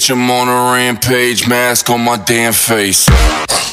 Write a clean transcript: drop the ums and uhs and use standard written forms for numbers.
bitch, I'm on a rampage, mask on my damn face.